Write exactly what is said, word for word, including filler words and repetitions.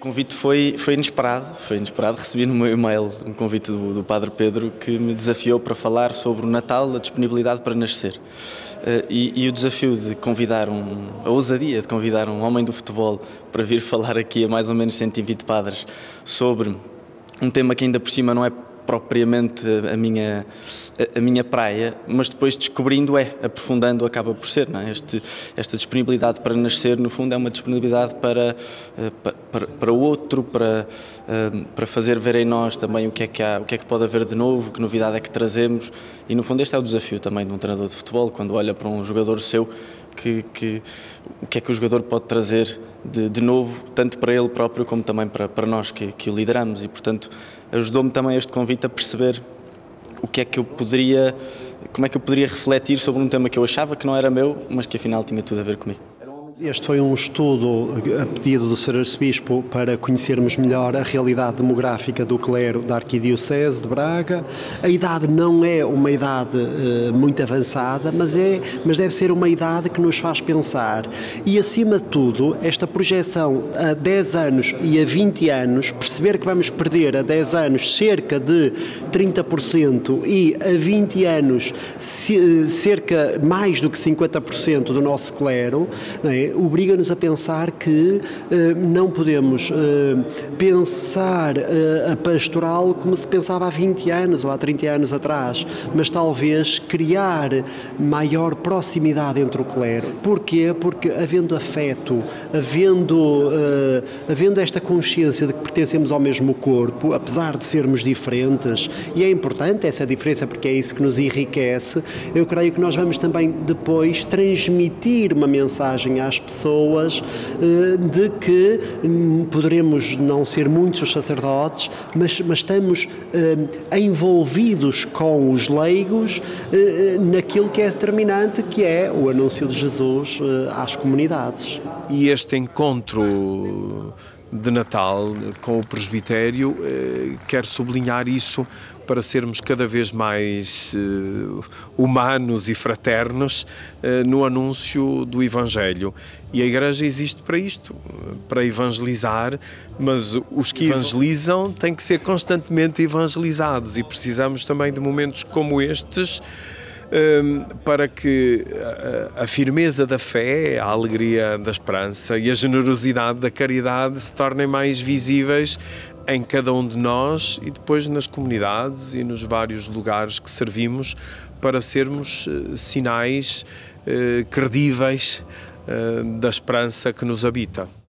convite foi, foi inesperado, foi inesperado. Recebi no meu e-mail um convite do, do Padre Pedro que me desafiou para falar sobre o Natal, a disponibilidade para nascer. Uh, e, e o desafio de convidar um, a ousadia de convidar um homem do futebol para vir falar aqui a mais ou menos cento e vinte padres sobre um tema que ainda por cima não é propriamente a minha, a, a minha praia, mas depois descobrindo é, aprofundando acaba por ser, não é? Este, esta disponibilidade para nascer, no fundo, é uma disponibilidade para, para, para o outro, para, para fazer ver em nós também o que é que há, o que é que pode haver de novo, que novidade é que trazemos, e no fundo este é o desafio também de um treinador de futebol, quando olha para um jogador seu, que, que, o que é que o jogador pode trazer de, de novo, tanto para ele próprio como também para, para nós que, que o lideramos, e portanto ajudou-me também este convite a perceber o que é que eu poderia, como é que eu poderia refletir sobre um tema que eu achava que não era meu, mas que afinal tinha tudo a ver comigo. Este foi um estudo a pedido do senhor Arcebispo para conhecermos melhor a realidade demográfica do clero da Arquidiocese de Braga. A idade não é uma idade uh, muito avançada, mas, é, mas deve ser uma idade que nos faz pensar. E, acima de tudo, esta projeção a dez anos e a vinte anos, perceber que vamos perder a dez anos cerca de trinta por cento e a vinte anos cerca mais do que cinquenta por cento do nosso clero, não é? Obriga-nos a pensar que uh, não podemos uh, pensar uh, a pastoral como se pensava há vinte anos ou há trinta anos atrás, mas talvez criar maior proximidade entre o clero. Porquê? Porque havendo afeto, havendo, uh, havendo esta consciência de que pertencemos ao mesmo corpo, apesar de sermos diferentes, e é importante essa diferença porque é isso que nos enriquece, eu creio que nós vamos também depois transmitir uma mensagem às pessoas de que poderemos não ser muitos os sacerdotes, mas, mas estamos envolvidos com os leigos naquilo que é determinante, que é o anúncio de Jesus às comunidades. E este encontro de Natal com o presbitério quer sublinhar isso para sermos cada vez mais uh, humanos e fraternos uh, no anúncio do Evangelho. E a Igreja existe para isto, para evangelizar, mas os que evangelizam têm que ser constantemente evangelizados, e precisamos também de momentos como estes um, para que a, a firmeza da fé, a alegria da esperança e a generosidade da caridade se tornem mais visíveis em cada um de nós e depois nas comunidades e nos vários lugares que servimos, para sermos uh, sinais uh, credíveis uh, da esperança que nos habita.